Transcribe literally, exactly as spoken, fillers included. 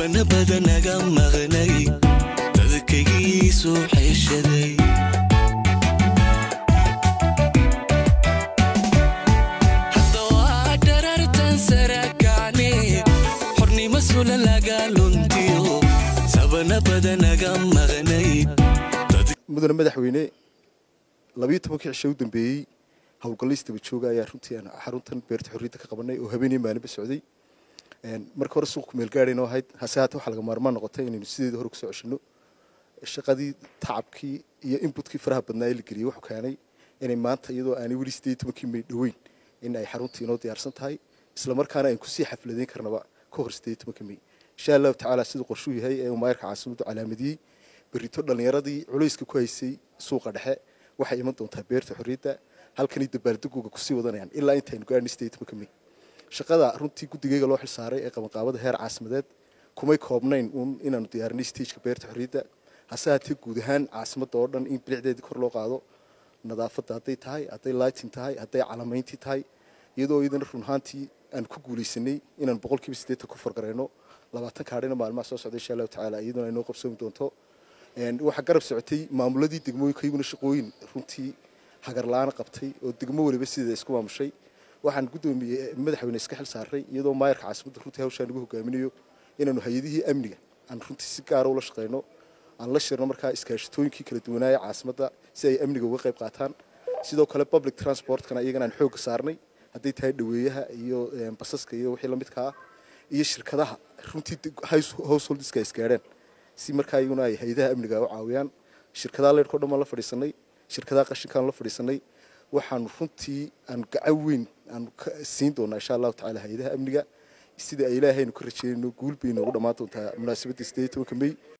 sabana badan naga maqnay dadkaygiisu xishaday hadda waa darartan sarakacne xornimo sula laga luntiyo sabana badan naga maqnay mudane madaxweyne labiyo tobankii cisho u dambeeyay hawlgalleysta jooga ayaa runtii aan xaruntan beerta xorriyadda ka qabanay oo habeenii maalin ba socday een marka hore suuq meel gaarayno ahayd hase haata waxa laga maarmaan noqotay inaynu sideedii hore ku soo ceshino shaqadii tacabkii iyo inputkii faraha badnaa ee la geliyay wuxuu keenay inay maanta iyadoo aan weli sideed iyo tobankii may dhaweyn in ay xaruntii inoo diyaarsan tahay isla markaana ay ku sii xafladeyn karnaba ka hor sideed iyo tobankii may insha Allah taala sidoo qorshu yahay ee maayirka caasimadu calaamadiyay berito dhalinyaradii culayska ku haysay suuqa dhexe waxay iman doontaa beerta xorriyadda halkan dabaaldegooga ku sii wadanayaan ilaa inta aynu gaarnay sideed iyo tobankii may shaqada runtii guddigayga loo xil saaray ee qabanqaabada heer caasimadeed kumay koobnayn inaanu diyaarinay stageka beerta xorriyadda hase haatee guud ahaan caasimadda oo dhan in bilicdeedii kor loo qaado nadaafadda hadday tahay hadday lighting tahay hadday calamayntii tahay iyadoo iyadana run ahaantii aan ku guulaysanay inaan boqolkiiba siddeetan ku fargarayno labaatan kaadhina maalmaha soo socda insha allahu tacaala iyaduna ay noo qabsoomi doonto waxaa garab socotay maamuladii degmooyinka iyaguna shaqooyin runtii hagar la'aan qabtay oo degmo waliba sideeda isku maamushay waxaan guddoomiyay madaxweyne iska xil saaray iyadoo maayirka caasimadda runtii hawshaan ugu hogaaminayo inaanu hay'adihii amniga aan runtii si gaar ah ula shaqeyno aan la shirno markaa iskaashatooyinkii kala duwanaaye caasimadda si ay amniga uga qayb qaataan sidoo kale public transportkana iyagana aan xoogga saarnay hadday tahay dhaweeyaha iyo basaska iyo wixii la midka ah iyo shirkadaha runtii householdeska ay isgaadheen si markaa iyaguna ay hay'adaha amniga u caawiyaan shirkadaha leyrhkoo dhan baan la fadhiisanay shirkadaha qashinkaan la fadhiisanay waxaan runtii aan gacan weyn aan siin doonaa insha allahu tacaala hay'adaha amniga sida ay ilaahaynu ka rajeynayno guul bay noogu dhammaan doontaa munaasabadda sideed iyo tobanka may